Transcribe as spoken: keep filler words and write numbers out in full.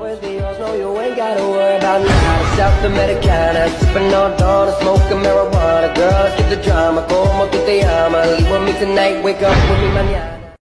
with the yours, no, you ain't gotta worry about nada. South Americana, sipping on dawn and smoking marijuana. Girl, let's get the drama, como tu te llamas. Leave with me tonight, wake up with me mañana.